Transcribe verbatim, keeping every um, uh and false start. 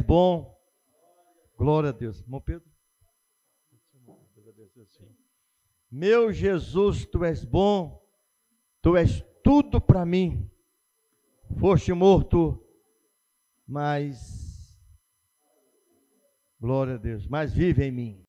bom. Glória a Deus. Irmão Pedro? Meu Jesus, tu és bom. Tu és tudo para mim. Foste morto, mas, glória a Deus, mas vive em mim.